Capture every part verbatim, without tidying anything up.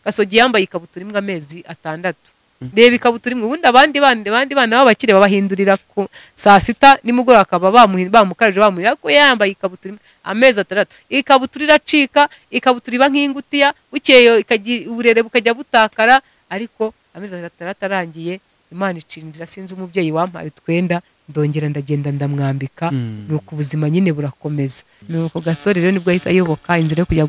Gasogi yambaye ikabutura imwe amezi atandatu reba ikabutura imwe ubundi abandi bandi bandi bana b'abakire babahindurira ku saa sita nimugoroba akaba bamukarije bamurira ko yambaye ikabutura imwe amezi atandatu ikabutura iracika ikabutura iba nk'ingutiya ukeyo ikagira uburere bukajya butakara ariko amezi atandatu arangiye Imana icira inzira sinzi umubyeyi wampaye utwenda ndongera ndagenda ndamwambika nuko ubuzima nyine burakomeza nuko Gasore rero nibwo yahise ayoboka inzira yo kujya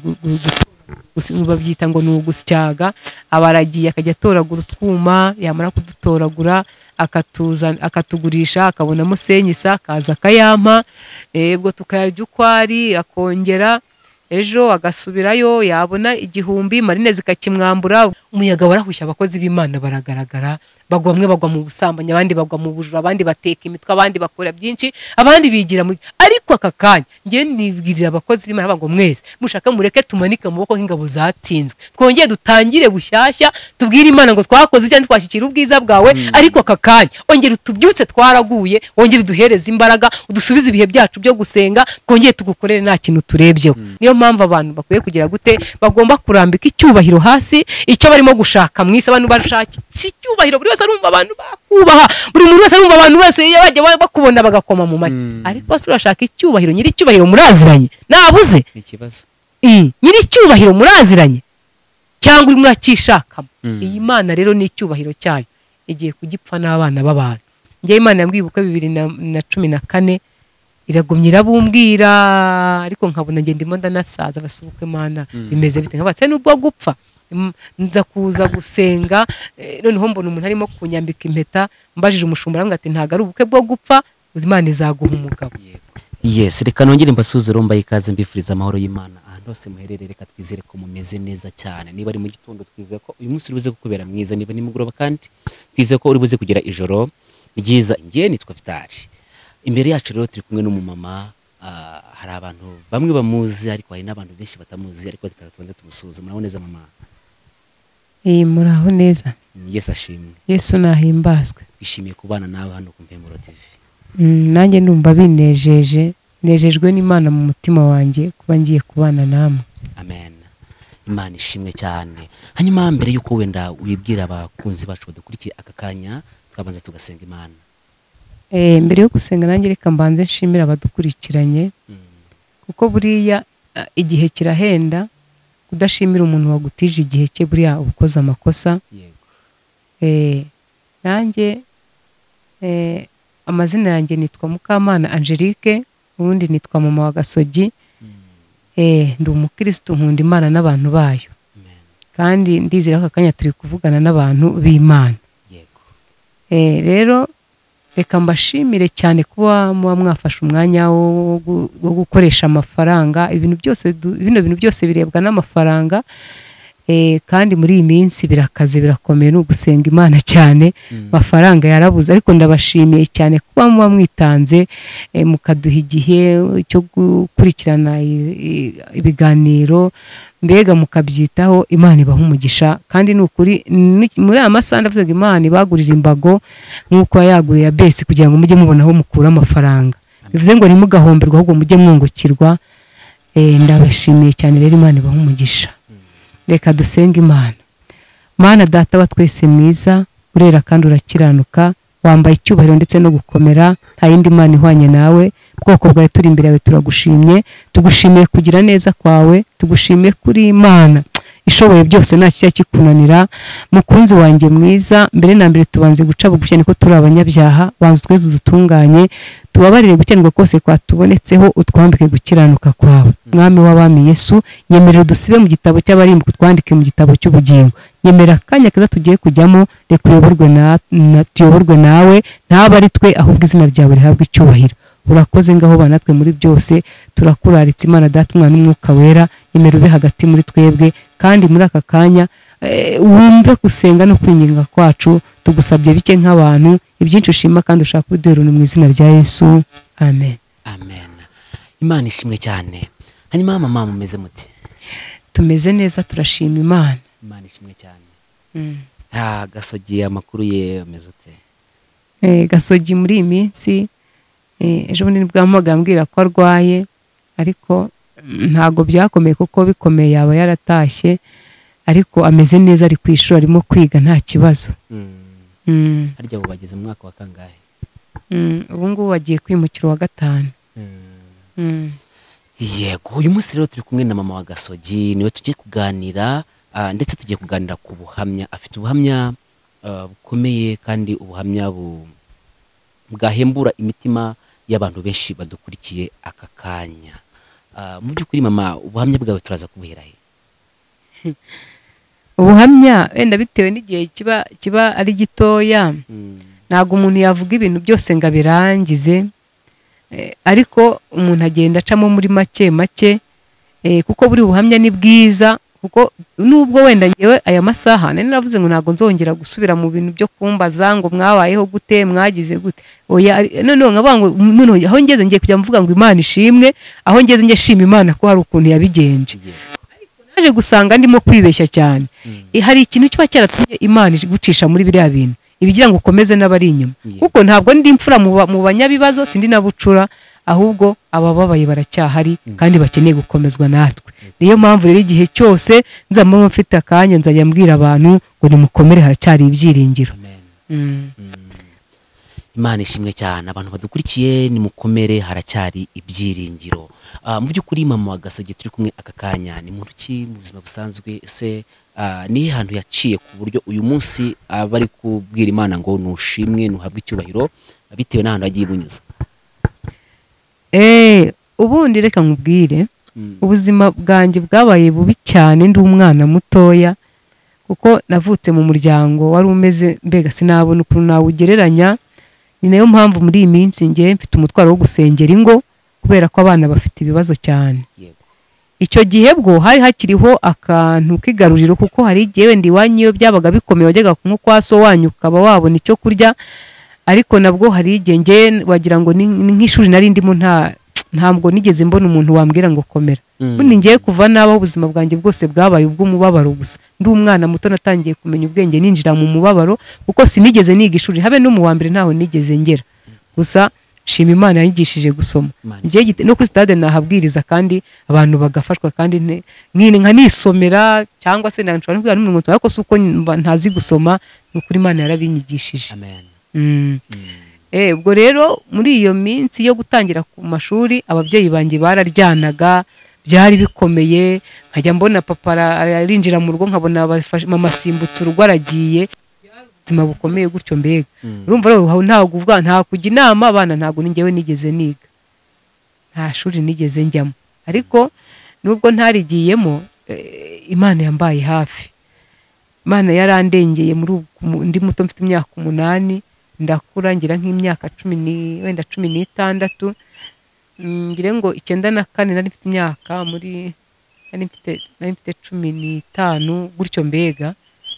babyita ngo nugusyaga abaragiye akajya atoragura utwuma yamara kudutoragura akatuza akatugurisha akabonamo senyisa akaza akayampa ebwo tukayarya ukwari akongera ejo agasubirayo yabona igihumbi marine zikakimwambura umuyaga warahushya abakozi b'Imana baragaragara bagwa bamwe bagwa mu busambanyi abandi bagwa mu bujura abandi bateka imitwe abandi bakora byinshi abandi bigira mu ariko aka kanya ngiye nibwirira abakozi b'Imana bavuga ngo mwese mushaka mureke tumanike mu boko nk'ingabo zatsinzwe twongeye dutangire bushyashya tubwire Imana ngo twakoze ibyo twashyikira ubwiza bwawe ariko aka kanya ongera utubyutse twaraguye ongera duhereze imbaraga udusubize ibihe byacu byo gusenga twongeye tugukorere nta kintu turebyeho niyo mpamvu abantu bakwiye kugira gute bagomba kurambika icyubahiro hasi icyo barimo gushaka mwise abantu barashaka icyubahiro buri wese arumva abantu bakubaha buri muntu wese arumva abantu wese bajya bakubona bagakoma mu mari ariko se urashaka icyubahiro nyiri icyubahiro muraziranye nabuze ikibazo eh nyiri icyubahiro muraziranye cyangwa uri murakishakamo iyi Mana rero ni icyubahiro cyayo igiye kugipfa n'abana b'abantu ngiye Imana yambwiye ubukwe bibiri na cumi na kane iragumye irabumbwira ariko nkabona nge ndimo ndanasaza basubukwe Mana bimeze bite nkabatse nubwo gupfa nza kuza gusenga noneho mbona umuntu arimo kunyambika impeta mbajije umushumba aramwe ati ntago ari ubukwe bwo gupfa Imana izaguha umugabo yes reka nongere mbasuzure mbaye ikaze mbifuriza amahoro y'Imana ahantu hose muherereye reka twizere ko mumeze neza cyane niba ari mu gitondo twizeye ko uyu munsi uribuze kukubera mwiza niba nimugoroba kandi twizeye ko uribuze kugira ijoro ryiza ngiye nitwa Vitali imbere yacu rero turi kumwe n'umumama hari abantu bamwe bamuzi ariko hari n'abantu benshi batamuzi ariko tukatonze tumusuza muraho neza mama eh muraho neza Yesu ashimwe Yesu nahimbazwe twishimiye kubana nawe hano ku Mpemburo T V nanjye ndumva binejeje nejejwe n'Imana mu mutima wanjye kuba ngiye kubana namwe amen Imana ishimwe cyane hanyuma mbere yuko wenda wibwira abakunzi bacu badukurikiye aka kanya twabanza tugasenga Imana eh mbere yo gusenga nanjye reka mbanze nshimira abadukurikiranye kuko buriya igihe kirahenda kudashimira umuntu wagutije igihe cye buriya ubukoze amakosa yego eh nanjye eh amazina yanjye nitwa Mukamana Angelique ubundi nitwa mama wa Gasogi eh ndi umukristo nkunda Imana n'abantu bayo kandi ndizera ko akanya turi kuvugana n'abantu b'Imana yego eh rero reka mbashimire cyane kuba muba mwafashe umwanya wo gukoresha amafaranga ibintu byose bino bintu byose birebwa n'amafaranga eh kandi muri iyi minsi birakaze birakomeye no gusenga Imana cyane mafaranga yarabuze ariko ndabashimiye cyane kuba muba mwitanze eh, mukaduha igihe cyo gukurikirana ibiganiro mbega mukabyitaho Imana ibaha umugisha kandi nukuri muri amasaha ndavuga Imana ibagurira imbago nkuko yaguriye base kugira ngo mujye mubona aho mukura amafaranga bivuze ngo ni mugahomberwa ahubwo mujye mwungukirwa eh ndabashimiye cyane rero Imana ibaha umugisha reka dusenge Imana Mana data wa twese mwiza urera kandi urakiranuka wambaye icyubahiro ndetse no gukomera nta yindi Mana ihwanye nawe bwoko bwawe turi imbere yawe turagushimye tugushimiye kugira neza kwawe tugushimiye kuri Imana ishoboye byose nta cyo kikunanira mukunzi wanjye mwiza mbere na mbere tubanze guca bugufi niko turi abanyabyaha banze tweze dutunganye tubabarire gukenwa kose kwatubonetseho utwambike gukiranuka kwawe mwami w'abami Yesu nyemerera dusibe mu gitabo cy'abarimbuka twandike mu gitabo cy'ubugingo nyemera kanya kaza tugiye kujyamo reka uyoborwe na tuyoborwe nawe ntaba ari twe ahubwo izina ryawe rihabwe icyubahiro urakoze ngaho banatwe muri byose turakuraritse Imana data umwana n'umwuka wera nyemera ube hagati muri twebwe kandi muri aka kanya wumve gusenga no kwinginga kwacu tugusabye bike nk'abantu ibyinshi ushima kandi ushaka kuduherana mu izina rya Yesu amen amen Imana ishimwe cyane hanyuma mama mumeze muti tumeze neza turashima Imana Imana ishimwe cyane mm. ah Gasogi amakuru ye ameze ute eh Gasogi muri iyi minsi eh ejo bundi nibwo amagambwira ko arwaye ariko ntago byakomeye kuko bikomeye yaba yaratashye ariko ameze neza, ari ku ishuri arimo kwiga nta kibazo. Mm. harya abo bageze mu mwaka wa kangahe? Mm, ubu ngubu bagiye kwimukira wa gatanu. Mm. Yego, uyu munsi rero turi kumwe na mama wa Gasogi, niwe tugiye kuganira, ah, ndetse tugiye kuganira ku buhamya. Afite ubuhamya ah, bukomeye kandi ubuhamya bu bwahembura imitima y'abantu benshi badukurikiye aka kanya. Ah, mu by'ukuri mama, ubuhamya bwawe turaza kubuhera he? Ubuhamya wenda bitewe n'igihe kiba kiba ari gitoya, ntago umuntu yavuga ibintu byose ngo abirangize, eh, ariko umuntu agenda acamo muri make make, eh, kuko buri buhamya ni bwiza, kuko nubwo wenda ngewe aya masaha nari navuze ngo ntago nzongera gusubira mu bintu byo kumbaza ngo mwabayeho gute, mwagize gute. Oya, none nkavuga ngo none aho ngeze ngiye kujya mvuga ngo Imana ishimwe, aho ngeze ngiye shima Imana ko hari ukuntu yabigenje. Naje gusanga ndimo kwibeshya cyane. Mm. Hari ikintu kiba cyaratumye Imana gucisha muri biriya bintu ibigira ngo ukomeze n'abari inyuma. Yeah. Kuko ntabwo ndi imfura mu banyabibazo, sindi nabucura, ahubwo abababaye baracyahari. Mm. kandi bakeneye gukomezwa natwe. Niyo mpamvu rero igihe cyose nzamama mfite akanya nzajya mbwira abantu ngo nimukomere, haracyari ibyiringiro. Mm. Mm. Imana ishimwe cyane, abantu badukurikiye nimukomere, haracyari ibyiringiro. Uh, mu by'ukuri mama wa Gasogi turi kumwe aka kanya ni muntu ki mu buzima busanzwe, se uh, ni hantu yaciye ku buryo uyu munsi abari uh, kubwira Imana ngo nushimwe nuhabwe icyubahiro bitewe n'ahantu agiye bunyuza? Eh, ubundi reka nkubwire, mm. ubuzima bwanjye bwabaye bubi cyane ndi umwana mutoya, kuko navutse mu muryango wari umeze mbega sinabona ukuntu nawugereranya. Ni nayo mpamvu muri iyi minsi ngiye mfite umutwaro wo gusengera ingo, kubera ko abana bafite ibibazo cyane. Yego. Icyo gihe bwo hari hakiriho akantu kigaruriro, kuko hari igihe wenda iwanyu iyo byabaga bikomeye wajyaga nko kwa so wanyu ukaba wabona icyo kurya, ariko nabwo hari igihe nge wagira ngo ni nk'ishuri nari ndimo, nta ntabwo nigeze mbona umuntu wambwira ngo komera. Mm. Bundi ngiye kuva nabaho ubuzima bwanjye bwose bwabaye ubw'umubabaro gusa. Ndi umwana muto natangiye kumenya ubwenge ninjira mu mubabaro, kuko sinigeze niga ishuri, habe no mu wa mbere ntaho nigeze ngera. Gusa shima Imana yanyigishije gusoma. Ngiye no kuri stade nahabwiriza kandi abantu bagafashwa, kandi nkine nka nisomera, cyangwa se ndanshobora kubwira n'umuntu ariko suko ntazi gusoma, n'ukuri Imana yarabinyigishije. Amen. Mm. Mm. Eh, ubwo rero muri iyo minsi yo gutangira ku mashuri ababyeyi banjye bararyanaga, byari bikomeye, nkajya mbona papa arinjira mu rugo nkabona mama simbutse urugo aragiye, ubuzima bukomeye gutyo mbega. Mm. Urumva rero ntago kuvuga nta kujya inama abana, ntago ningewe nigeze niga, nta shuri nigeze njyamo, ariko nubwo ntarigiyemo, eh, Imana yambaye hafi. Imana yarandengeye muri ndi muto mfite imyaka umunani, ndakura ngira nk'imyaka cumi ni wenda cumi n'itandatu, ngire ngo icyenda na kane nari mfite imyaka muri nari mfite nari mfite cumi n'itanu gutyo mbega.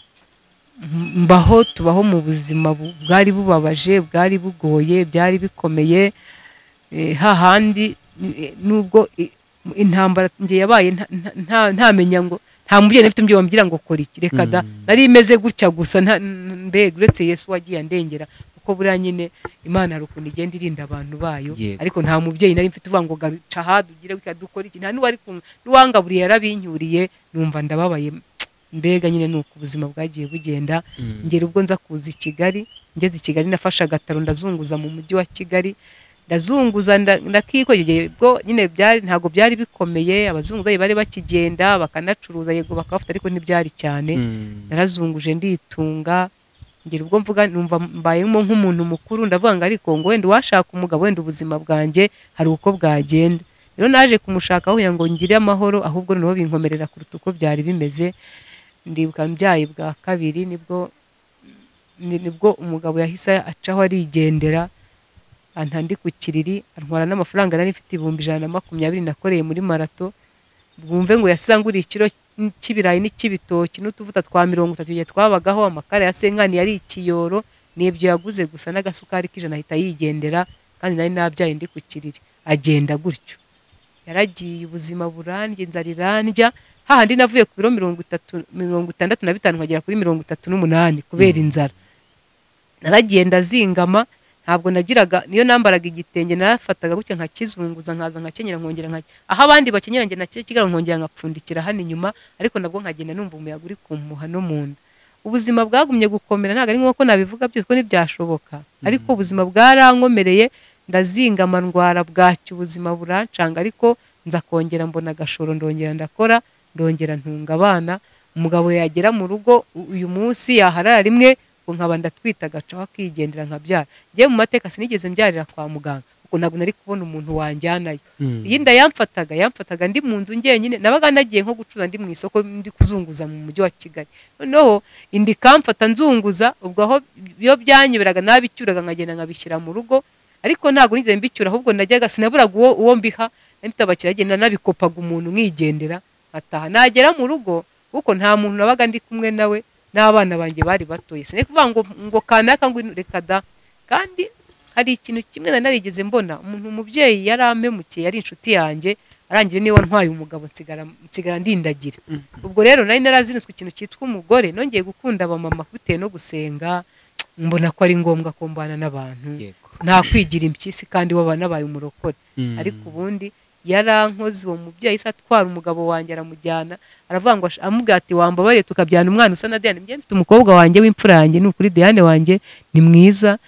Mbaho tubaho mu buzima bwari bubabaje, bwari bugoye, byari bikomeye, eh, hahandi nubwo intambara ngiye yabaye ntamenya ngo nta mubyeyi nafite mbyo bambwira ngo kora iki, reka da nari imeze gutya gusa, mbega uretse Yesu wagiye andengera, kuko buriya nyine Imana hari ukuntu igenda irinda abantu bayo. Yego. Ariko nta mubyeyi nari mfite uvuga ngo gaca hadugire wika dukora iki, nta n'uwari n'uwangaburiye yarabinyuriye, numva ndababaye mbega nyine nuko ubuzima bwagiye bugenda. Mm. Ngera ubwo nza kuza i Kigali, ngeze i Kigali nafasha agataro ndazunguza mu mujyi wa Kigali, ndazunguza ndakikoye bwo nyine byari ntago byari bikomeye, abazunguzayi bari bakigenda bakanacuruza, yego bakafata, ariko ntibyari cyane. Mm. Narazunguje nditunga, ngera ubwo mvuga numva mbayemo nk'umuntu mukuru, ndavuga ngo ariko ngo wenda washaka umugabo, wenda ubuzima bwanjye hari uko bwagenda. Rero naje kumushaka aho ngo ngire amahoro, ahubwo noneho binkomerera kuruta uko byari bimeze. Ndibuka mbyaye bwa kabiri, nibwo nibwo umugabo yahise acaho arigendera, antandi ku kiriri, antwara n'amafaranga nari mfite ibihumbi ijana na makumyabiri nakoreye muri marato. Bwumve ngo yasanguriye ikiro cy'ibirayi n'ikibitoki n'utuvuta twa mirongo itatu igihe twabagaho, amakara ya senkani yari ikiyoro, n'ibyo yaguze gusa n'agasukari k'ijana ahita yigendera, kandi nari nabyaye ndi ku kiriri, agenda gutyo. Yaragiye, ubuzima burandye, inzara irandya, hahandi navuye ku biro mirongo itatu mirongo itandatu na bitanu nkagera kuri mirongo itatu n'umunani kubera inzara. Naragiye ndazingama, ntabwo nagiraga niyo nambaraga igitenge narafataga gutya nkakizunguza nkaza nkakenyera nkongera nka aho abandi bakenyera nge nake kigara nkongera nkapfundikira hano inyuma ariko nabwo nkagenda numva umuyaga uri kumuha no munda ubuzima bwagumye gukomera ntago ari nko nabivuga byose ko ntibyashoboka ariko ubuzima bwarankomereye ndazingama ndwara bwacyo ubuzima burancanga ariko nza kongera mbona agashoro ndongera ndakora ndongera ntunga abana umugabo yagera mu rugo uyu munsi yaharara rimwe ngo nkaba ndatwita agacaho akigendera nkabyara ngiye mu mateka sinigeze mbyarira kwa muganga kuko ntabwo nari kubona umuntu wanjyanayo iyi nda yamfataga yamfataga ndi mu nzu ngenyine nabaga nagiye nko gucuza ndi mu isoko ndi kuzunguza mu mujyi wa Kigali noneho indi kamfata nzunguza ubwo aho iyo byanyoberaga nabicyuraga nkagenda nkabishyira mu rugo ariko ntabwo nigeze mbicyura ahubwo najyaga sinaburaga uwo uwo mbiha ntabakira agenda nabikopaga umuntu nkigendera ataha nagera mu rugo kuko nta muntu nabaga ndi kumwe nawe n'abana banjye bari batoye sine kuvuga ngo ngo kanaka ngo reka da kandi hari ikintu kimwe narigeze mbona umuntu umubyeyi yarampemukiye yari inshuti yanjye arangije niwe ntwaye umugabo nsigara nsigara ndindagira ubwo rero nari narazinutswe ikintu cyitwa umugore nongeye gukunda abamama bitewe no gusenga mbona ko ari ngombwa ko mbana n'abantu nta kwigira impyisi kandi wabana nabaye umurokore ariko ubundi yarankoze uwo mubyeyi satwara umugabo wanjye aramujyana aravuga ngo amubwira ati wambabare tukabyana umwana usa na Diane mfite umukobwa wanjye w'imfura yanjye n'ukuri Diane wanjye ni mwiza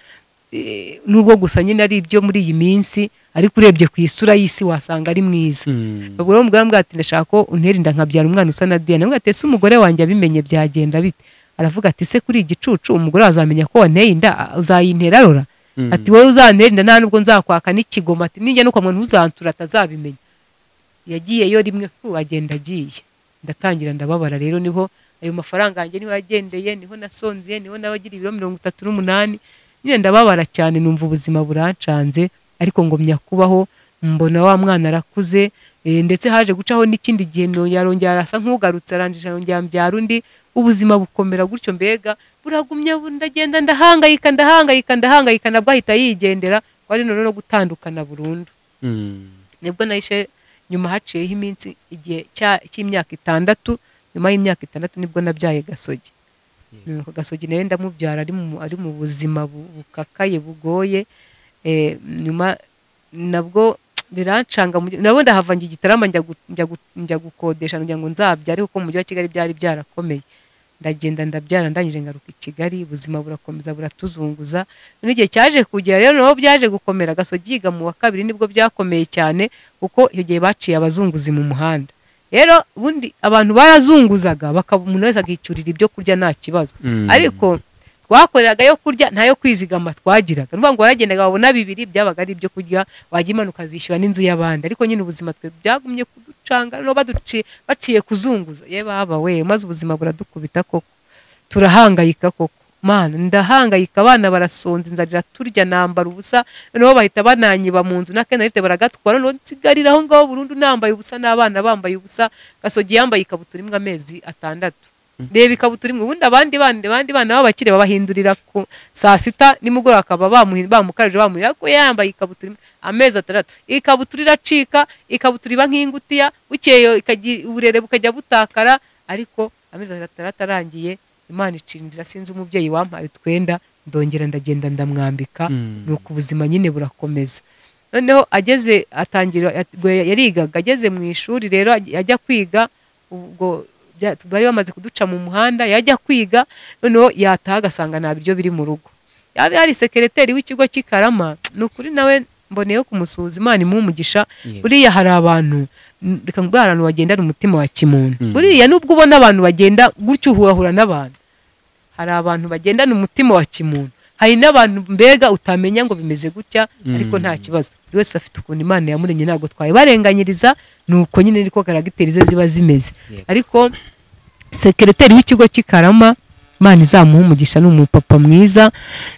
nubwo gusa nyine ari ibyo muri iyi minsi ariko urebye ku isura y'isi wasanga ari mwiza ubwo rero umugabo ambwira ati ndashaka ko unterinda nkabyara umwana usa na Diane ambwira ati ese umugore wanjye abimenye byagenda bite aravuga ati se kuri igicucu umugore azamenya ko wanteye inda uzayintera rora ati wowe uzantera inda nta nubwo nzakwaka n'ikigoma ati ninjye nuko umuntu uzantura atazabimenya yagiyeyo rimwe agenda agiye ndatangira ndababara rero niho ayo mafaranga yanjye niho yagendeye niho nasonziye niho nabagira ibiro mirongo itatu n'umunani nyine ndababara cyane numva ubuzima burancanze ariko ngomya kubaho mbona wa mwana arakuze ndetse haje gucaho n'ikindi gihe no yarongera arasa nk'ugarutse arangije yongera mbyara undi ubuzima bukomera gutyo mbega buragumya ndagenda ndahangayika ndahangayika ndahangayika nabwo ahita yigendera wari none no gutandukana burundu nibwo nahishe nyuma haciyeho iminsi igihe cy'imyaka itandatu nyuma y'imyaka itandatu nibwo nabyaye Gasogi nuko Gasogi nawe ndamubyara ari mu ari mu buzima bukakaye bugoye nyuma nabwo birancanga nabo ndahava ngi gitarama njya njya gukodesha njya ngo nzabyare kuko mu mujyi wa Kigali byari byarakomeye ndagenda ndabyara ndangije ngaruka i Kigali ubuzima burakomeza buratuzunguza n'igihe cyaje kugera rero naho byaje gukomera Gasogi yiga mu wa kabiri nibwo byakomeye cyane kuko iyo gihe baciye abazunguzi mu muhanda rero ubundi abantu barazunguzaga bakabumuntu wese akicyurira ibyo kurya nta kibazo ariko twakoreraga yo kurya ntayo kwizigama twagiraga nuvuga ngo waragendaga babona bibiri byabaga ari ibyo kurya wajya imanuka zishyura n'inzu y'abandi ariko nyine ubuzima twe byagumye kuducanga no baduciye baciye kuzunguza ye baba we maze ubuzima buradukubita koko turahangayika koko mana ndahangayika abana barasonza inzarira turya nambara ubusa noneho bahita bananyiba mu nzu nakene bafite baragatwara no nsigarira aho ngaho burundu nambaye ubusa n'abana bambaye ubusa Gasogi yambaye ikabutura imwe amezi atandatu reba ikabutura imwe ubundi abandi bandi bandi bana babakire babahindurira ku saa sita nimugoroba akaba bamukarije bamuhira ko yambaye ikabutura imwe amezi atandatu ikabutura iracika ikabutura iba nk'ingutiya bukeye uburere bukajya butakara ariko amezi atandatu arangiye Imana icira inzira sinzi umubyeyi wampaye utwenda ndongera ndagenda ndamwambika nuko ubuzima nyine burakomeza noneho ageze atangira yarigaga ageze mu ishuri rero ajya kwiga ubwo bari bamaze kuduca mu muhanda yajya kwiga noneho yataha agasanga nta biryo biri mu rugo yabe hari sekreteri w'ikigo cy'Ikarama nukuri nawe mboneyeho kumusuhuza Imana imumugisha buriya hari abantu reka ngo abantu bagendana umutima wa kimuntu buriya nubwo ubona abantu bagenda gutyo uhura n'abantu hari abantu bagendana umutima wa kimuntu hari n'abantu mbega utamenya ngo bimeze gutya ariko nta kibazo buri wese afite ukuntu Imana yamuremye ntabwo twaye barenganyiriza nuko nyine niko karagiteri ze ziba zimeze ariko sekreteri w'ikigo cy'Ikarama Imana izamuha umugisha n'umupapa mwiza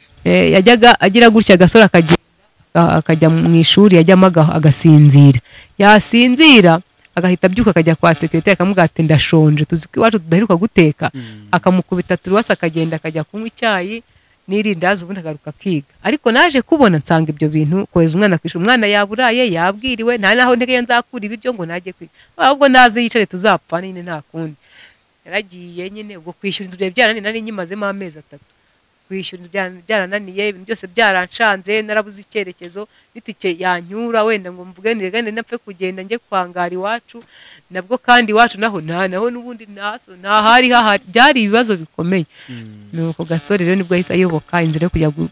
yajyaga agira gutya agasora akagenda akajya mu ishuri yajyamo agasinzira yasinzira agahita abyuka akajya kwa sekreteri akamubwira ati ndashonje tuzi ko iwacu tudaheruka guteka akamukubita turuwasa akagenda akajya kunywa icyayi n'irindazi ubundi agaruka akiga ariko naje kubona nsanga ibyo bintu kohereza umwana ku ishuri umwana yaburaye yabwiriwe nta naho ntegeye nzakura ibiryo ngo najye kwiga ahubwo naze yicare tuzapfa nyine nta kundi yaragiye nyine ubwo kwishyura inzu byawe byarananiye nari nyimazemo amezi atatu kwishyura byarananiye, ibintu byose byaranshanze, narabuze icyerekezo, n'itike yanyura wenda ngo mvuge nirigane napfe kugenda njye kwangara iwacu, nabwo kandi iwacu naho nta naho n'ubundi naso nta hari hahari, byari ibibazo bikomeye. Nuko Gasore rero nibwo yahise ayoboka inzira yo kujya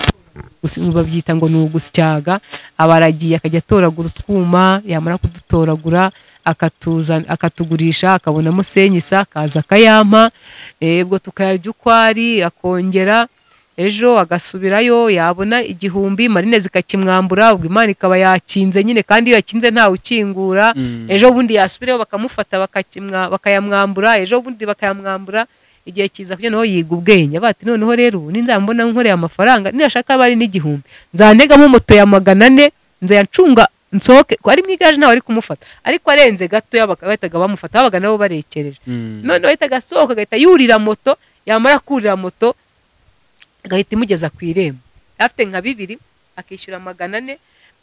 babyita ngo ni ugusyaga, abaragiye akajya atoragura utwuma, yamara kudutoragura akatuza akatugurisha, akabonamo senyisa, akaza akayampa, ubwo tukayarya ukwari, akongera ejo agasubirayo, yabona igihumbi marine zikakimwambura, ubwo Imana ikaba yakinze nyine, kandi iyo yakinze ntawe ukingura. Ejo bundi yasubireyo bakamufata bakakimwa bakayamwambura, ejo bundi bakayamwambura, igihe kiza kugira noneho yiga ubwenge, bati noneho rero ubu ninzambona nkoreye amafaranga nirashaka bari n'igihumbi nzantegamo moto ya magana ane nzayancunga nsohoke, ko ari mwigaje ntawe ari kumufata, ariko arenze gato yabahitaga bamufata, babaga nabo barekereje. Noneho ahitaga asohoka agahita yurira moto, yamara kurira moto agahita imugeza ku irembo, afite nka bibiri akishyura magana ane,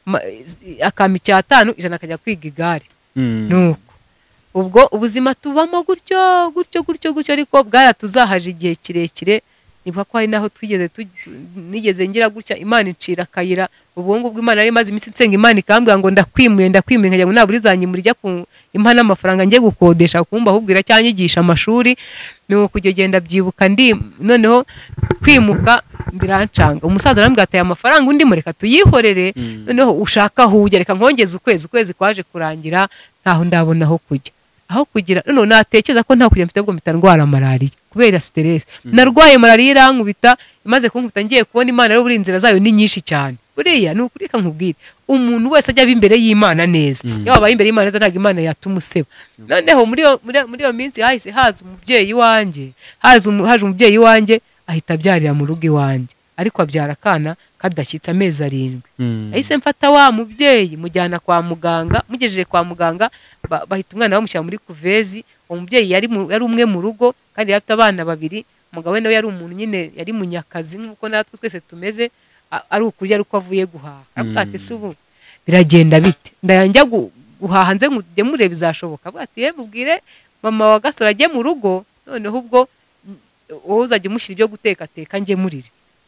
akama icyatanu ijana akajya kwiga igare. Nuko ubwo ubuzima tubamo gutyo gutyo gutyo gutyo, ariko bwaratuzahaje igihe kirekire. Nibuka ko hari naho twigeze nigeze ngira gutya, Imana incira akayira, ubwo ngubwo Imana yari imaze iminsi nsenga, Imana ikambwira ngo ndakwimuye ndakwimuye, nkajya ngo naburi zanyimurije ku impa n'amafaranga njye gukodesha kumba ahubwira cyanyigisha amashuri. Nuko kujya genda byibuka ndi noneho kwimuka birancanga, umusaza arambwira ati amafaranga undi mureka tuyihorere, noneho ushaka hujya reka nkongeze ukwezi, ukwezi kwaje kurangira ntaho ndabona aho kujya, aho kugira none natekereza ko nta kujya mfite bwo mpita ndwara malaria kubera stress. Narwaye malaria irankubita, imaze kunkubita ngiye kubona Imana rero buri inzira zayo ni nyinshi cyane. Buriya ni ukuri kankubwira, umuntu wese ajya imbere y'Imana neza, iyo abaye imbere y'Imana neza ntago Imana yatumuseba. Noneho muri muri iyo minsi hahise haza umubyeyi wanje, haza haje umubyeyi wanje ahita abyarira mu rugo iwanje, ariko abyara kana kadashyitse amezi arindwi. Ahise mfata wa mubyeyi mujyana kwa muganga, mugejeje kwa muganga bahita umwana bamushyira muri kuvezi. Umubyeyi yari yari umwe mu rugo kandi yafite abana babiri, umugabo we nawe yari umuntu nyine yari munyakazi nkuko natwe twese tumeze, ari ukurya ariko avuye guhaha. Avuga ati se ubu biragenda bite, ndajya guhaha nze ngujye murebe bizashoboka. Avuga ati ye mubwire mama wa Gasore ajye mu rugo, noneho ubwo wowe uzajya umushyira ibyo guteka teka njye murire.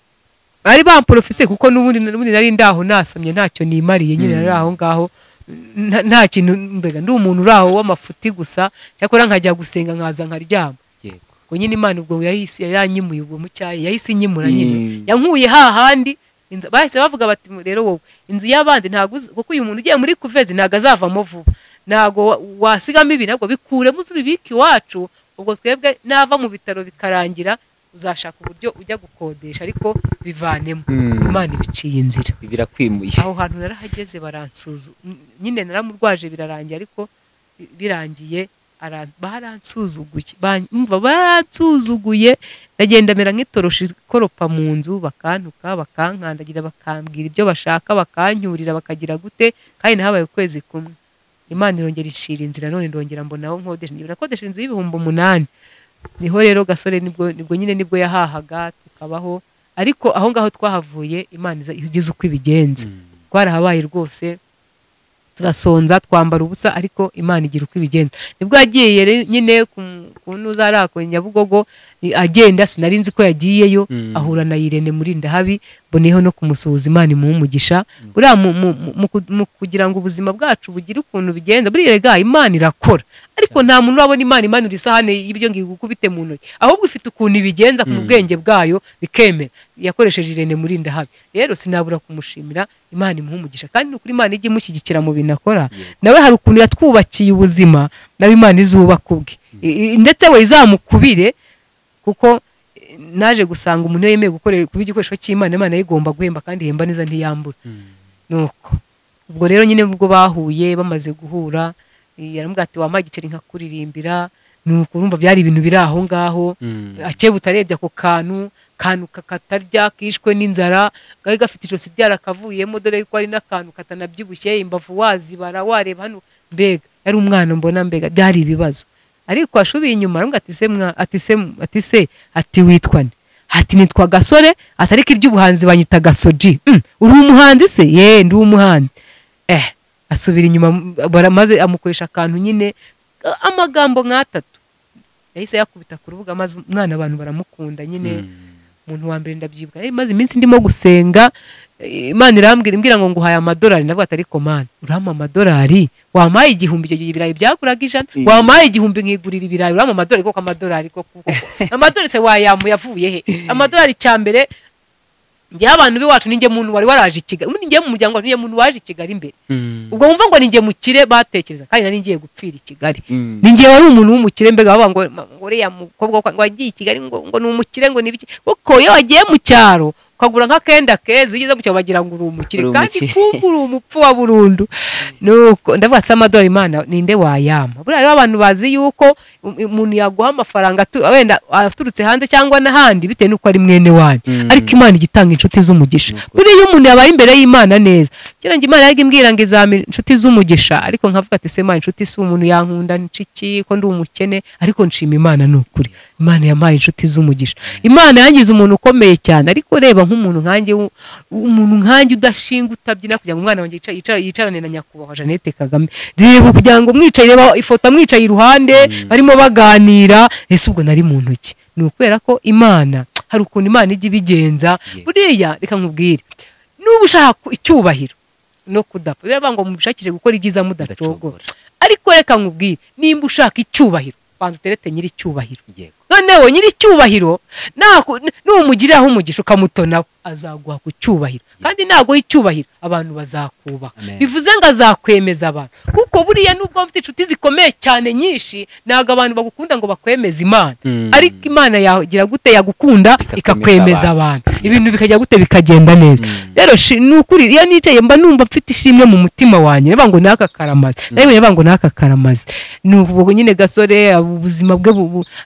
Ari bamprofise kuko nubundi nubundi nari ndaho nasomye ntacyo nimariye, nyine nari aho ngaho nta kintu, mbega ndi umuntu uraho w'amafuti gusa, cyakora nkajya gusenga nkaza nkaryama. Ko nyine Imana ubwo yahise yanyimuye ubwo mu cyayi, yahise inyimura nyine, yankuye hahandi. Bahise bavuga bati rero wowe inzu y'abandi ntago kuko uyu muntu ugiye muri kuvezi ntago azavamo vuba, ntago wasigamo ibi nabwo bikuremo uzubibiki wacu. Ubwo twebwe nava mu bitaro bikarangira uzashaka uburyo ujya gukodesha, ariko bivanemo. Imana ibiciye inzira, birakwimuye. Aho hantu narahageze baransuzu nyine naramurwaje birarangiye, ariko birangiye baransuzuguye, bumva baransuzuguye, ndagenda mera nk'itoroshi koropa mu nzu, bakantuka bakankandagira bakambwira ibyo bashaka, bakanyurira bakagira gute, kandi nahabaye ukwezi kumwe. Imana irongera inshira inzira, none ndongera mbona aho nkodesha, nibura kodesha inzu y'ibihumbi umunani. Niho rero Gasore nibwo nibwo nyine nibwo yahahaga tukabaho, ariko aho ngaho twahavuye Imana igize uko ibigenza. Twarahabaye rwose, turasonza twambara ubusa, ariko Imana igira uko ibigenza. Nibwo yagiye nyine kuntu zarako Nyabugogo agenda, sinari nzi ko yagiyeyo, ahura na Irene Murindahabi, boneho no kumusuhuza, Imana imuhumugisha. Uriya mu kugira ngo ubuzima bwacu bugire ukuntu bigenda, buri rega Imana irakora, ariko nta muntu urabona Imana Imana uri sahane y'ibyo ngiye gukubite mu ntoki, ahubwo ifite ukuntu ibigenza ku bwenge bwayo bikemera. Yakoresheje Irene Murindahabi, rero sinabura kumushimira, Imana imuhumugisha, kandi nukuri Imana ijye imushyigikira mu bintu akora. Nawe hari ukuntu yatwubakiye ubuzima, nawe Imana izubaka ubwe, ndetse we izamukubire, kuko naje gusanga umuntu yemeye gukorera kuba igikoresho cy'Imana, Imana igomba guhemba, kandi ihemba neza ntiyambura. Nuko ubwo rero nyine ubwo bahuye, bamaze guhura, yarambwira ati wampa igiceri nkakuririmbira. Nuko urumva byari ibintu biri aho ngaho, akeba utarebye ako kantu kantu katarya kishwe n'inzara, gari gafite ijosi ryarakavuyemo, dore ko ari n'akantu katanabyibushye, imbavu wazibara wareba hano, mbega yari umwana mbona, mbega byari ibibazo. Ariko ashubiye inyuma arambwira ati se mwa ati se ati se ati witwa nde? Ati nitwa Gasore, atari ko iry'ubuhanzi banyita Gasogi. Uri umuhanzi se? Ye ndi umuhanzi. Eh asubira inyuma, baramaze amukoresha akantu nyine amagambo nk'atatu, yahise yakubita ku rubuga, maze umwana abantu baramukunda nyine. umuntu wa mbere ndabyibuka yari maze iminsi ndimo gusenga, Imana irambwira imbwira ngo nguhaye amadolari, ndavuga ati ariko Mana urampa amadolari, wampaye igihumbi, icyo gihe ibirayi byaguraga ijana, wampaye igihumbi nkigurira ibirayi, urampa amadolari koko amadolari koko amadolari se wayamu yavuye he? Amadolari cyambere ngiye abantu biwacu ninjye muntu wari waraje Kigali, umuntu ngiye mu muryango ninjye muntu waje Kigali imbere, ubwo wumva ngo ninjye mukire batekereza kandi nari ngiye gupfira Kigali, ninjye wari umuntu w'umukire, mbega baba ngo ngo ya mukobwa ngo wagiye Kigali ngo ngo ni umukire ngo nibiki, kuko iyo wagiye mu cyaro ukagura nk'akenda keza ugeze mu cyaro bagira ngo uri umukire kandi kumbura umupfu wa burundu. Nuko ndavuga ati amadolari Imana ninde wayama? Buriya abantu bazi yuko umuntu yaguha amafaranga wenda aturutse hanze cyangwa n'ahandi bitewe nuko ari mwene wanyu, ariko Imana igitanga inshuti z'umugisha. Buriya umuntu yabaye imbere y'Imana neza, kira ngo Imana yagimbwira ngo izamira inshuti z'umugisha, ariko nkavuga ati se Imana inshuti si umuntu yankunda nciki ko ndi umukene, ariko nshima Imana nukuri, Imana yampaye inshuti z'umugisha. Imana yangize umuntu ukomeye cyane, ariko reba nk'umuntu nkanjye, umuntu nkanjye udashinga utabyina kugira ngo umwana wanjye yicarane na nyakubahwa Jeannette Kagame, reba kugira ngo mwicaye, reba ifoto mwicaye iruhande barimo baganira, ese ubwo nari mu ntoki. Ni ukubera ko Imana hari ukuntu Imana ijya ibigenza. Buriya reka nkubwire, nuba ushaka icyubahiro no kudapfa, biraba ngo mubishakije gukora ibyiza mudacogora, ariko reka nkubwire, nimba ushaka icyubahiro banza uterete nyiri icyubahiro. Noneho nyiri icyubahiro numugiriraho umugisha ukamutonaho azaguha ku cyubahiro, kandi nago icyubahiro abantu bazakubaha, bivuze ngo azakwemeza abantu, kuko buriya nubwo mfite inshuti zikomeye cyane nyinshi, nago abantu bagukunda ngo bakwemeze Imana, ariko Imana yagira gute yagukunda ikakwemeza abantu, ibintu bikajya gute bikagenda neza. Rero nukuri iyo nicaye mba numva mfite ishimwe mu mutima wanjye, reba ngo naka karamaze, nawe reba ngo naka karamaze. Nuko nyine gasore ubuzima bwe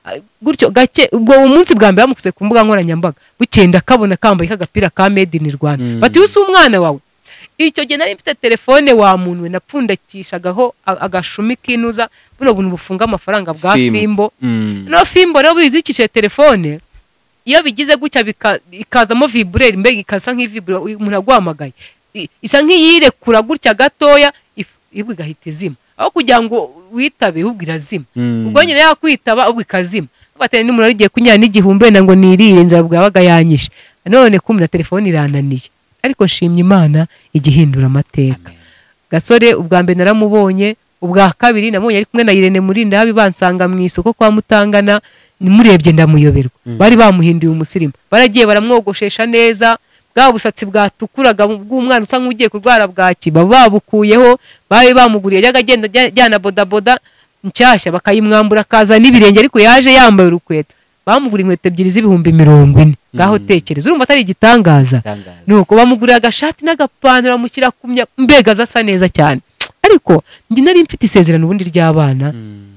gutyo gake, ubwo umunsi bwa mbere bamukuse ku mbuga nkoranyambaga, bukenda kabona kambaye kagapira ka made in Rwanda, bati usi umwana wawe. Icyo gihe nari mfite telefone wa muntu we napfundakishagaho agashumi kinuza buno buntu bufunga amafaranga bwa Fimbo. No Fimbo rero bizikishe telefone, iyo bigize gutya bikazamo vibreur, mbega ikasa nk'ivibreur umuntu agwamagaye, isa nk'iyirekura gutya gatoya ibu igahita izima, aho kugira ngo witabe ubwira zima, ubwo nyine yakwitaba ubwo ikazima, batene n'umuntu arigiye kunyana n'igihumbe ngo nirirenza bwabaga yanyishe, none kumira telefone irananiye, ariko nshimye Imana igihindura amateka. Gasore ubwa mbere naramubonye, ubwa kabiri namubonye ari kumwe na Irene Murindahabi bansanga mu isoko kwa Mutangana, nimurebye ndamuyoberwa, bari bamuhinduye umusirimu, baragiye baramwogoshesha neza, bwa busatsi bwatukuraga bw'umwana usa nk'ugiye kurwara bwaki babukuyeho, bari bamuguriye yaga agenda jyana boda boda nshyashya bakayimwambura kaza n'ibirenge, ariko yaje yambaye urukweto, bamugura inkweto ebyiri z'ibihumbi mirongo ine. Ngaho tekereza, urumva atari igitangaza? Nuko bamugurira agashati n'agapantaro amushyira kumya, mbega zasa neza cyane. Ariko njye nari mfite isezerano ubundi ry'abana,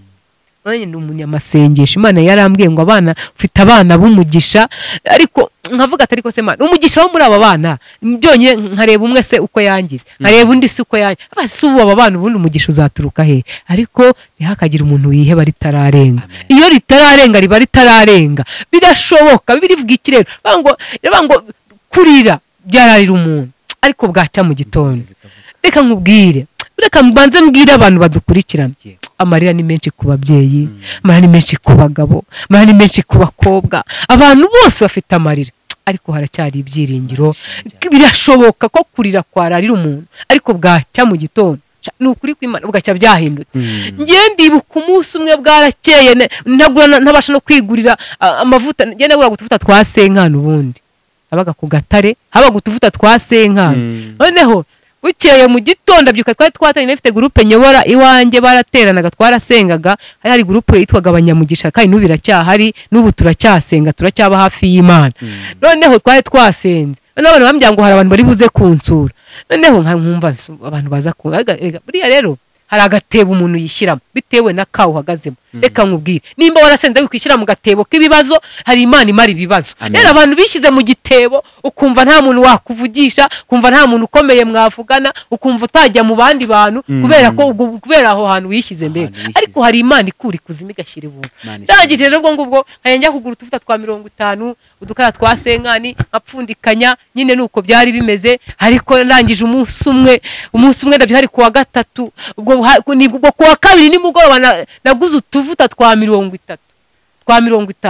nanye ndi umunyamasengesho, Imana yarambwiye ngo abana ufite abana b'umugisha, ariko nkavuga atari ko se Imana umugisha wo muri aba bana byonyine, nkareba umwe se uko yangize, nkareba undi se uko yangize, abasi ubu aba bana ubundi umugisha uzaturuka he? Ariko ntihakagira umuntu wiheba ritararenga, iyo ritararenga riba ritararenga, birashoboka. Bibiri vuga iki rero? Bango bango kurira byararira umuntu, ariko bwacya mu gitondo. Reka nkubwire, reka mbanze mbwire abantu badukurikirana, amarira ni menshi ku babyeyi, amarira ni menshi ku bagabo, amarira ni menshi ku bakobwa, abantu bose bafite amarira, ariko haracyari ibyiringiro. Birashoboka ko kurira kwararira umuntu, ariko bwacya mu gitondo nukuri kw'Imana bugacya byahindutse. Ngiye ndibuka umunsi umwe bwarakeye, ntagura ntabasha no kwigurira amavuta, ngiye nagura gutuvuta twa senkana, ubundi abaga ku Gatare habaga utuvuta twa senkana. Noneho bukeye mu gitondo byuka twari twatanye nefite groupe nyobora iwanjye, barateranaga twarasengaga, hari hari groupe yitwaga abanyamugisha, kandi n'ubu biracyahari, n'ubu turacyasenga, turacyaba hafi y'Imana. Noneho twari twasenze, noneho abantu bambwira ngo hari abantu bari buze kunsura, noneho nkumva abantu baza ku buriya rero hari agatebo umuntu yishyiramo bitewe na kawo uhagazemo. Reka nkubwire, nimba warasenze wikwishyira mu gatebo k'ibibazo, hari Imana imara ibibazo. Rero abantu bishyize mu gitebo, ukumva nta muntu wakuvugisha, kumva nta muntu ukomeye mwavugana, ukumva utajya mu bandi bantu kubera ko kubera aho hantu wishize mbere, ariko hari Imana ikuri kuzima igashyira ibuntu. Ndangije rero ubwo ngubwo nkajya kugura utuvuta twa mirongo itanu, udukara twa senkani nkapfundikanya, nyine nuko byari bimeze. Ariko ndangije umunsi umwe umunsi umwe ndabyo hari kuwa gatatu, ubwo nibwo kuwa kabiri nimugoroba naguze utuvuta twa mirongo itatu twa mirongo itanu,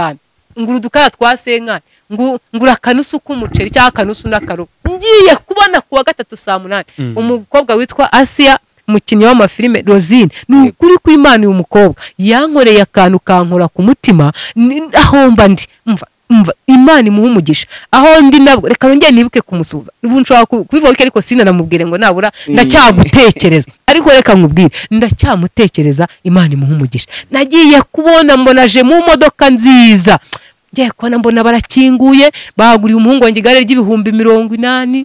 ngura udukara twa senkani ngura akanusu k'umuceri cyangwa akanusu n'akaro. Ngiye kubona kuwa gatatu saa munani umukobwa witwa Asia, umukinnyi w'amafilime Rosine, ni ukuri ko Imana uyu mukobwa yankoreye akantu kankora ku mutima, aho mba ndi umva umva Imana imuha umugisha aho ndi nabwo. Reka nongeye nibuke kumusuza, ubu nshobora kubivuga ariko sina namubwire ngo nabura ndacyagutekereza, ariko reka nkubwire ndacyamutekereza. Imana imuha umugisha. Nagiye kubona mbona je mu modoka nziza, ngiye kubona mbona barakinguye, baguriye umuhungu wanjye igare ry'ibihumbi mirongo inani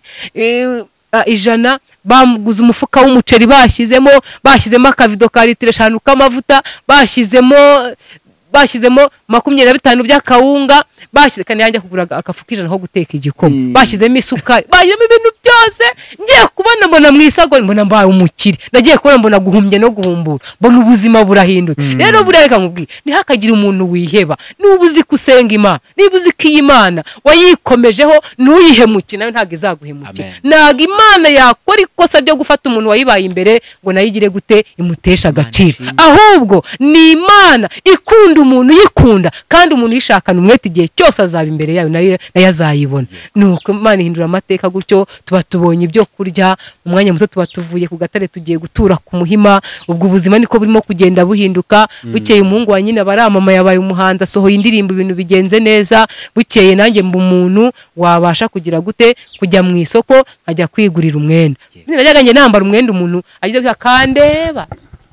ijana, bamuguze umufuka w'umuceri, bashyizemo bashyizemo akavido ka litiro eshanu k'amavuta, bashyizemo bashyizemo makumyabiri na bitanu by'akawunga, bashyize kandi yanjye kugura akafuka ijana ho guteka igikoma, bashyizemo isukari, bashyizemo ibintu byose. Ngiye kubona mbona mu isago mbona mbaye umukire, nagiye kubona mbona guhumbye no guhumbura, mbona ubuzima burahindutse. Rero burareka nkubwire ntihakagira umuntu wiheba, niba uzi kusenga Imana, niba uzi ko Imana wayikomejeho ntuyihemuke, nayo ntabwo izaguhemukira. Ntabwo Imana yakora ikosa ryo gufata umuntu wayibaye imbere ngo nayigire gute imutesha agaciro, ahubwo ni Imana ikunda umuntu yikunda, kandi umuntu yishakana umwete igihe cyose azaba imbere yayo nayo azayibona. Nuko Imana ihindura amateka gutyo, tuba tubonye ibyo kurya, umwanya muto tuba tuvuye ku gatare tugiye gutura ku Muhima. Ubwo ubuzima niko burimo kugenda buhinduka. Bukeye umuhungu wa nyina baramama yabaye umuhanda, asohoye indirimbo, ibintu bigenze neza. Bukeye nanjye mba umuntu wabasha kugira gute kujya mu isoko ajya kwigurira umwenda. Najyaga njye nambara umwenda umuntu agize akandeba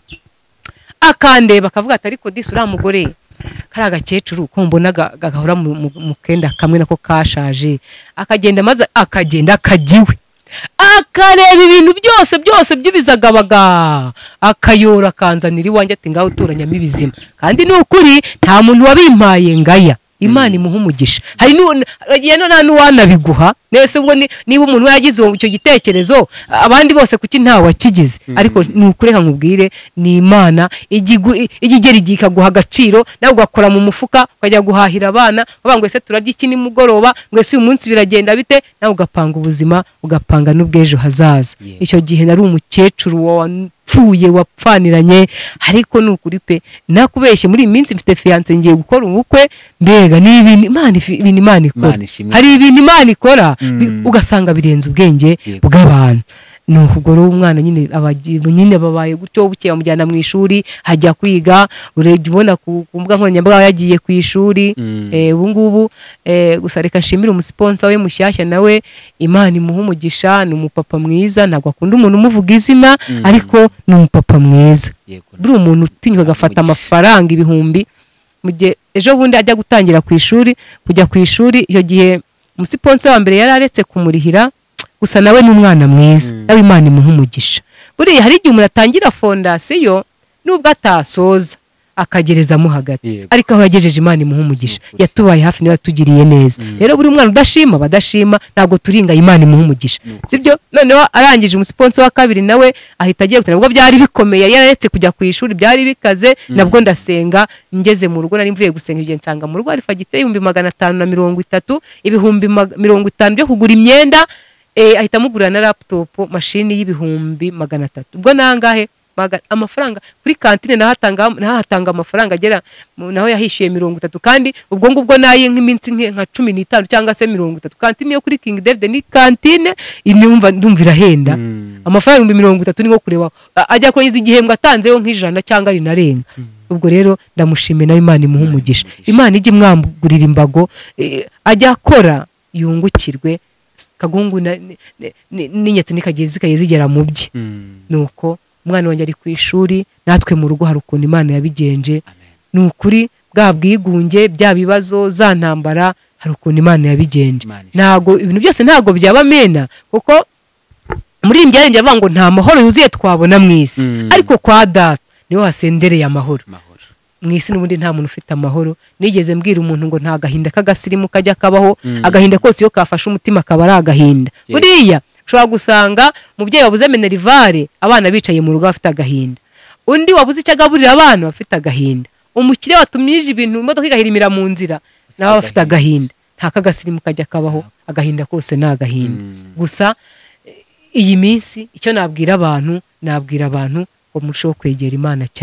akandeba akavuga ati ariko disi uriya mugore kari agakecuru ko mbona gahora mu kenda kamwe nako kashaje, akagenda maze akagenda akagiwe akareba ibintu byose byose by'ibizagabaga, akayora akanzanira iwanjye ati ngaho uturanyamo ibizima. Kandi ni ukuri nta muntu wabimpaye ngaya, Imana imuha umugisha. Hari no nta n'uwanabiguha, nese ubwo niba umuntu yagize icyo gitekerezo abandi bose kuki ntawe wakigize. Ariko ni ukureka nkubwire ni Imana igigera igikaguha agaciro, nawe ugakora mu mufuka ukajya guhahira abana, bavuga ngo ese turarya iki nimugoroba, ngo ese uyu munsi biragenda bite, nawe ugapanga ubuzima, ugapanga n'ubwejo hazaza. Icyo gihe nari umukecuru wa pfuye wapfaniranye, ariko nukuri pe nakubeshye muri iminsi mfite fiance ngiye gukora ubukwe. Mbega ni ibintu Imana ibintu Imana ikora, hari ibintu Imana ikora ugasanga birenze ubwenge bw'abantu. Nuko rero umwana nyine abagiye nyine babaye gutyo, bukeye bamujyana mu ishuri hajya kwiga. Urebye ubona ku mbuga nkoranyambaga yagiye ku ishuri. Ubu ngubu gusa reka nshimire umusponsor we mushyashya, nawe Imana imuha umugisha. Ni umupapa mwiza, ntabwo akunda umuntu umuvuga izina, ariko ni umupapa mwiza. Buri umuntu utinyuka agafata amafaranga ibihumbi mu gihe ejo bundi ajya gutangira ku ishuri, kujya ku ishuri. Iyo gihe umusponsor wa mbere yararetse kumurihira, gusa nawe ni umwana mwiza, nawe Imana imuha umugisha. Buriya hari igihe umuntu atangira fondasiyo nubwo atasoza akagerezamo hagati, ariko aho yagejeje Imana imuha umugisha, yatubaye hafi niba tugiriye neza. Rero buri mwana udashima badashima, ntabwo turinga Imana imuha umugisha, sibyo? Noneho arangije umusponsor wa kabiri nawe ahita agiye gutera, nabwo byari bikomeye, yararetse kujya ku ishuri, byari bikaze. Nabwo ndasenga, ngeze mu rugo nari mvuye gusenga, ibyo nsanga mu rugo hari fagitire y'ibihumbi magana atanu na mirongo itatu, ibihumbi mirongo itanu byo kugura imyenda. Eh ahita mugurira na laptop mashini y'ibihumbi magana atatu. Ubwo nangahe amafaranga kuri kantine nahatanga nahatanga amafaranga agera naho yahishyuye mirongo itatu, kandi ubwo ngubwo naye nk'iminsi nka cumi n'itanu cyangwa se mirongo itatu. Kantine yo kuri King David ni kantine inyumva ndumvira henda amafaranga ibihumbi mirongo itatu ni nko kureba ajya ko yizi igihembwe atanzeho nk'ijana cyangwa rinarenga. Ubwo rero ndamushimira nawe Imana imuha umugisha. Imana ijye mwambugurira imbago ajya akora yungukirwe, kagungu n'inyetse nikageze zigera mu bye. Nuko umwana wanjye ari ku ishuri, natwe mu rugo hari ukuntu Imana yabigenje. Ni ukuri bwa bwigunge, bya bibazo, za ntambara, hari ukuntu Imana yabigenje. Ntago ibintu byose ntago byaba mena, kuko muri iyi byarenge avuga ngo nta mahoro yuzuye twabona mu isi, ariko kwa data niho hasendereye amahoro. Mu isi n'ubundi nta muntu ufite amahoro. Nigeze mbwira umuntu ngo nta gahinda k'agasirimu kajya kabaho, agahinda kose iyo kafashe umutima kaba ari agahinda. Buriya ushobora gusanga umubyeyi wabuze minerivare, abana bicaye mu rugo bafite agahinda. Undi wabuze icyo agaburira abana bafite agahinda. Umukire watumije ibintu imodoka igahirimira mu nzira, nawe bafite agahinda. Nta kagasirimu kajya kabaho, agahinda kose ni agahinda. Gusa iyi minsi icyo nabwira abantu, nabwira abantu ngo murusheho kwegera Imana cyane.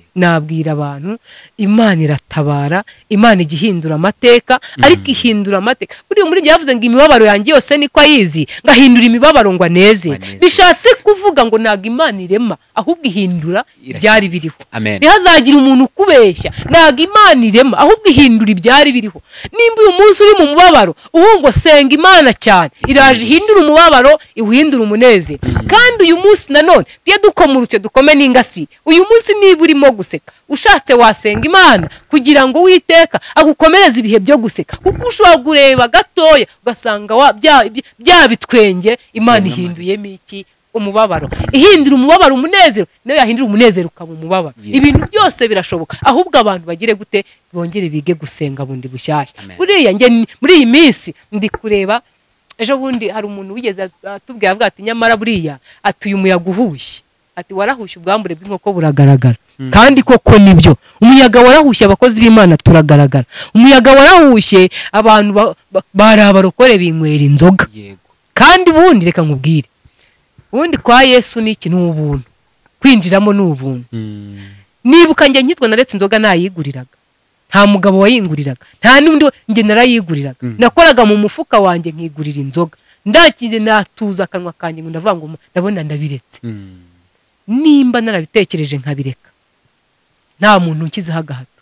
nabwira abantu Imana iratabara, Imana igihindura amateka, ariko ihindura amateka. Buri muri byo yavuze ngo imibabaro yanjye yose niko ayizi, ngahindura imibabaro ngo aneze. Bishatse kuvuga ngo naga Imana irema, ahubwo ihindura byari biriho. Ntihazagira umuntu kubeshya, naga Imana irema, ahubwo ihindura ibyari biriho. Nimba uyu munsi uri mu mubabaro, uwo ngo senga Imana cyane, iraje ihindura umubabaro, ihindura umunezero. Kandi uyu munsi nanone bye dukomurutse dukome n'ingasi. Uyu munsi niba urimo guseka, ushatse wasenga Imana kugira ngo Uwiteka agukomereze ibihe byo guseka, kuko ushobora kureba gatoya ugasanga bya bitwenge Imana ihinduyemo iki umubabaro, ihindura umubabaro umunezero, nayo yahindura umunezero ukaba umubabaro. Ibintu byose birashoboka, ahubwo abantu bagire gute bongere bige gusenga bundi bushyashya. Buriya nge muri iyi minsi ndi kureba, ejo bundi hari umuntu wigeze atubwira avuga ati nyamara buriya atuye umuyaga uhushye, ati warahushye ubwambure bw'inkoko buragaragara. Kandi koko nibyo, umuyaga warahushye, abakozi b'Imana turagaragara. Umuyaga warahushye, abantu bari abarokore binywera inzoga. Kandi bundi reka nkubwire, ubundi kwa Yesu ni iki? Ni ubuntu, kwinjiramo ni ubuntu. Nibuka njye nkizwa naretse inzoga nayiguriraga, nta mugabo wayinguriraga, nta n'undi njye narayiguriraga. Nakoraga mu mufuka wanjye nkigurira inzoga, ndakize natuza akanwa kanjye ngo ndavuga ngo ndabona ndabiretse. Nimba narabitekereje nkabireka, nta muntu ukizeho agahato.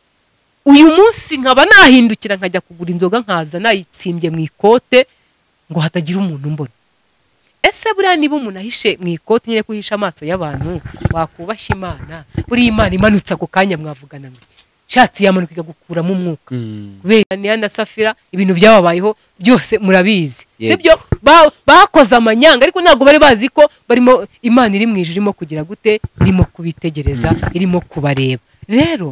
Uyu munsi nkaba nahindukira nkajya kugura inzoga, nkaza nayitsimbye mu ikote ngo hatagira umuntu mbona. Ese buriya niba umuntu ahishe mu ikote nyine kuhisha amaso y'abantu, wakubashya Imana? Buriya Imana imanutse ako kanya mwavugana ngo shatsi yamanuka igagukuramo umwuka. Kubera niya na Safira ibintu byababayeho byose murabizi, sibyo? Bakoze amanyanga, ariko ntago bari bazi ko barimo Imana iri mu ijuru irimo kugira gute, irimo kubitegereza, irimo kubareba. Rero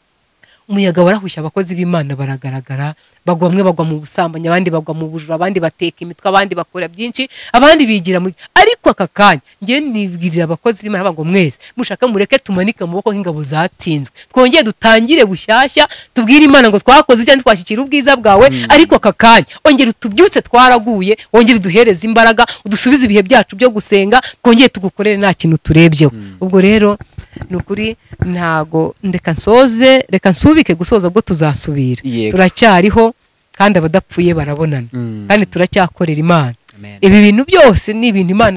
umuyaga warahushye, abakozi b'Imana baragaragara, bagwa bamwe bagwa mu busambanyi, abandi bagwa mu bujura, abandi bateka imitwe, abandi bakora byinshi, abandi bigira mu. Ariko aka kanya ngiye nibwirira abakozi b'Imana ngo mwese mushaka mureke tumanike amaboko nk'ingabo zatsinzwe, twongeye dutangire bushyashya, tubwire Imana ngo twakoze ibyo twashyikira ubwiza bwawe. Ariko aka kanya ongera utubyutse, twaraguye, ongera duhereze imbaraga, udusubize ibihe byacu byo gusenga, twongeye tugukorere nta kintu turebyeho. Ubwo rero nukuri ntago ndeka nsoze, reka nsubike gusoza bwo tuzasubira. Turacyariho kandi abadapfuye barabonana, kandi turacyakorera Imana. Ibi bintu byose ni ibintu Imana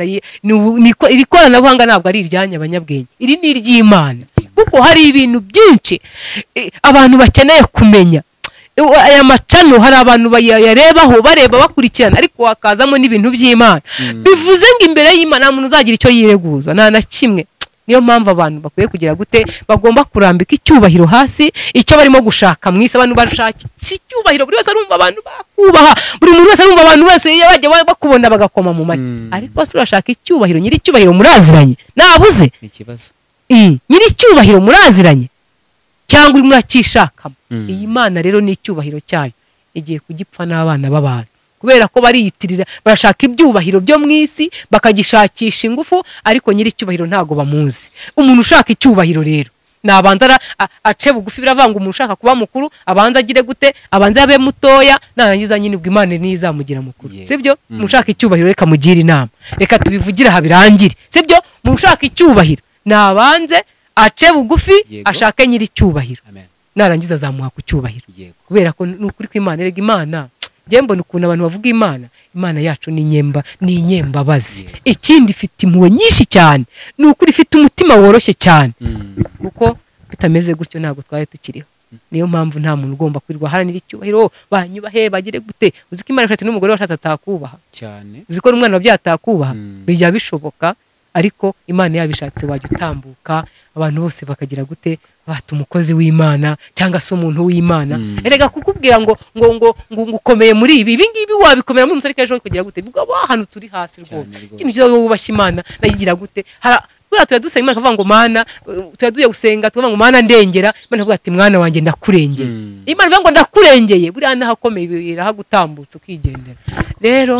iri koranabuhanga, ntabwo ari iryanya abanyabwenge, iri ni iry'Imana, kuko hari ibintu byinshi abantu bakeneye kumenya. Aya macano hari abantu bayarebaho, bareba bakurikirana, ariko wakazamo n'ibintu by'Imana. Bivuze ngo imbere y'Imana nta muntu uzagira icyo yireguza, nta na kimwe. Niyo mpamvu abantu bakwiye kugira gute, bagomba kurambika icyubahiro hasi, icyo barimo gushaka mu isi. Abantu barashaka icyubahiro, buri wese arumva abantu bakubaha, buri muntu wese arumva abantu wese bajya bakubona bagakoma mu mashyi. Ariko se urashaka icyubahiro, nyiri icyubahiro muraziranye? Nabuze ikibazo. I nyiri icyubahiro muraziranye cyangwa uri murakishakamo? Iyi Mana rero ni icyubahiro cyayo, igiye kugipfa n'abana b'abantu, kubera ko bariyitirira, barashaka ibyubahiro byo mu isi, bakagishakisha ingufu, ariko nyiri icyubahiro ntago bamuzi. Umuntu ushaka icyubahiro rero nabanza ace bugufi, biravanga umuntu ushaka kuba mukuru abanza agire gute, abanza yabe mutoya, narangiza nyine ubwo Imana nizamugira mukuru. Sibyo? Umuntu ushaka icyubahiro reka mugira inama, reka tubivugira aha birangire. Sibyo? Umuntu ushaka icyubahiro nabanze ace bugufi, ashake nyiri icyubahiro, narangiza azamuha ku cyubahiro. Kubera ko nukuri ko Imana, erega Imana njye mbona ukuntu abantu bavuga Imana, Imana yacu ni nyemba, ni inyembabazi. Ikindi ifite impuhwe nyinshi cyane, ni ukuri ifite umutima woroshye cyane. Kuko bitameze gutyo ntabwo twari tukiriho. Niyo mpamvu nta muntu ugomba kwirirwa haranira icyubahiro, banyubahe bagire gute. Uzi ko Imana yashatse n'umugore washatse atakubaha cyane, uzi ko n'umwana wabyaye atakubaha, bijya bishoboka. Ariko Imana yabishatse wajya utambuka, abantu bose bakagira gute, bata umukozi w'Imana cyangwa se umuntu w'Imana. Erega kukubwira ngo ngo ngo ngukomeye muri ibi ibi ngibi, wabikomera muri musarika ejo kugira gute, bwo ahantu turi hasi rwose. Ikintu cyo wubashye Imana nayigira gute, hara bura tuya dusenga Imana kavuga ngo Mana, tuya duye gusenga tuvuga ngo Mana ndengera, Imana avuga ati mwana wanjye ndakurengeye. Imana ivuga ngo ndakurengeye, buri ana hakomeye irahagutambutse ukigendera. Rero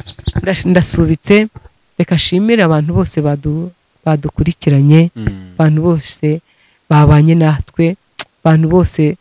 ndasubitse, reka shimira abantu bose badukurikiranye, abantu bose babanye natwe, abantu bose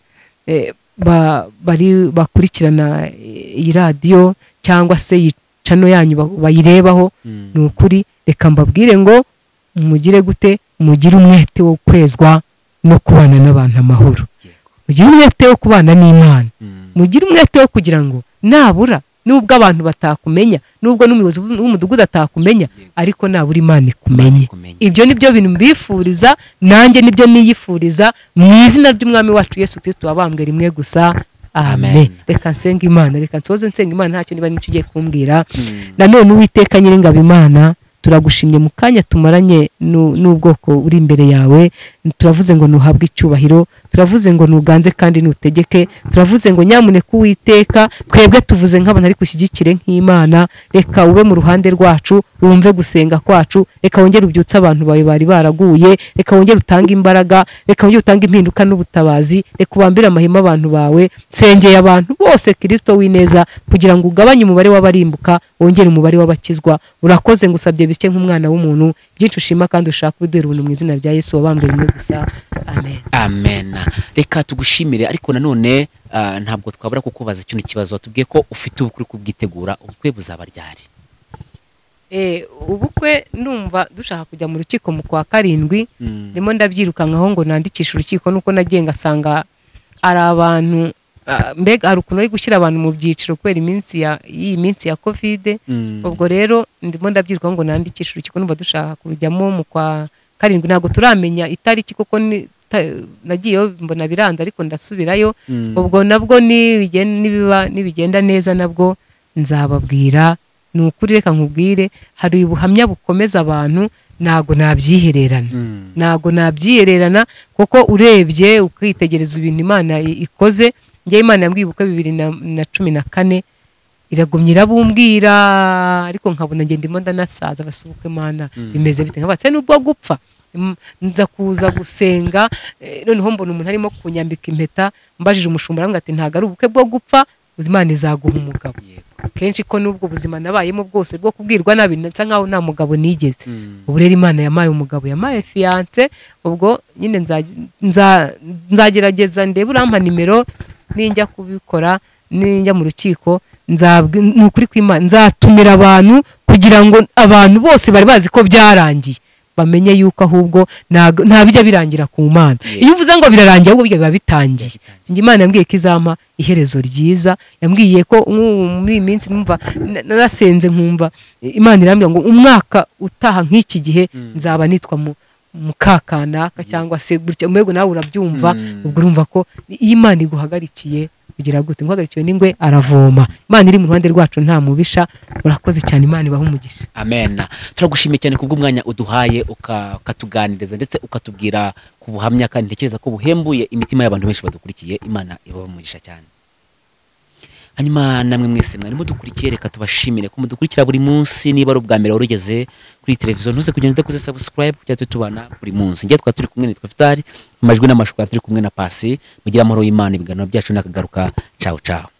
bari bakurikirana iyi radio cyangwa se iyi channel yanyu bayirebaho. Ni ukuri reka mbabwire ngo mugire gute, mugire umwete wo kwezwa no kubana n'abantu amahoro. Mugire umwete wo kubana n'Imana, mugire umwete wo kugira ngo nabura nubwo abantu batakumenya, nubwo n'umuyobozi w'umudugudu atakumenya, ariko nabura Imana ikumenye. Ibyo nibyo bintu mbifuriza, nanjye nibyo niyifuriza mu izina ry'umwami wacu Yesu Kristo wabambwe rimwe gusa. Amen. Reka nsenga Imana, reka nsoze nsenga Imana, ntacyo niba nicyo ugiye kumbwira. Nanone Uwiteka Nyiringabo Imana, turagushimye mu kanya tumaranye n'ubwoko uri imbere yawe. Turavuze ngo nuhabwe icyubahiro, turavuze ngo nuganze kandi nutegeke, turavuze ngo nyamuneka Uwiteka, twebwe tuvuze nk'abantu ari kushyigikire nk'Imana. Reka ube mu ruhande rwacu, wumve gusenga kwacu, reka wongere ubyutse abantu bawe bari baraguye, reka wongere utange imbaraga, reka wongere utange impinduka n'ubutabazi, reka ubambire amahema abantu bawe. Sengeye abantu bose Kristo w'ineza, kugira ngo ugabanye umubare w'abarimbuka, wongere umubare w'abakizwa. Urakoze ngusabye bike nk'umwana w'umuntu, byinshi ushima kandi ushaka ubiduhera ubuntu mu izina rya Yesu wabambwe rimwe gusa. Amen. Amen. Reka tugushimire, ariko nanone uh, ntabwo twabura kukubaza kino kibazo. Watubwiye ko ufite ubukwe kubwitegura, ubukwe buzaba ryari? Eh, ubukwe numva dushaka kujya mu rukiko mu kwa karindwi. Mm. Ndimo ndabyirukankaho ngo nandikisha urukiko, nuko nagenga sanga ari abantu uh, mbega hari ukuntu ari gushyira abantu mu byiciro kubera iminsi ya iyi minsi ya Covid. Mm. Ubwo rero ndimo ndabyirukankaho ngo nandikisha urukiko, numva dushaka kujyamo mu kwa karindwi. Ntabwo turamenya itariki kuko nagiyeyo mbona biranze, ariko ndasubirayo. Mm. Ubwo nabwo nibigenda nibigenda neza nabwo nzababwira. Ni ukuri reka nkubwire, hari ubuhamya bukomeza abantu, nago nabyihererana. Mm. Nago nabyihererana kuko urebye ukitegereza ibintu Imana ikoze. Ngiye Imana yambwiye ubukwe bibiri na cumi na kane, iragumye irabumbwira, ariko nkabona ngende ndimo ndanasaza. Basubuke Imana bimeze bite, nkabatse nubwo gupfa nza kuza gusenga. Noneho mbona umuntu arimo kunyambika impeta, mbajije umushumba aramubwira ati ntago ari ubukwe bwo gupfa, Imana izaguha umugabo. Kenshi ko nubwo buzima nabayemo bwose bwo kubwirwa nabi nsa nkaho nta mugabo nigeze. Ubu rero Imana yamaye umugabo, yamaye fiance. Ubwo nyine nzagerageza ndebe urampa nimero, ninjya kubikora ninjya mu rukiko nukuri kw'Imana nzatumira abantu kugira ngo abantu bose bari bazi ko byarangiye bamenye yuko ahubwo nta bijya birangira ku Mana. Iyo uvuze ngo birarangiye ahubwo biba bitangiye. Ngi Imana yambwiye ko izampa iherezo ryiza. Yambwiye ko muri iyi minsi numva narasenze nkumva Imana irambwira ngo umwaka utaha nk'iki gihe nzaba nitwa mu mukakanaka cyangwa se gutya. Umwego nawe urabyumva. Ubwo urumva ko Imana iguhagarikiye kugira gute, nguhagarikiwe n'ingwe aravoma. Imana iri mu ruhande rwacu nta mubisha. Urakoze cyane, Imana ibahe umugisha. Amen. Turagushimiye cyane kubw'umwanya uduhaye ukatuganiriza ndetse ukatubwira ku buhamya, kandi ntekereza ko buhembuye imitima y'abantu benshi badukurikiye. Imana ibahe umugisha cyane. Hanyuma namwe mwese mwari mudukurikiye, reka tubashimire ko mudukurikira buri munsi. Niba ari ubwa mbere warugeze kuri televiziyo, ntuze kugenda udakoze subscribe kugira ngo tubana buri munsi. Ngiye twa turi kumwe nitwa Fitari, amajwi n'amashusho turi kumwe na Pasi. Mugira amahoro y'Imana, ibiganiro byacu nakagaruka. Ciao ciao.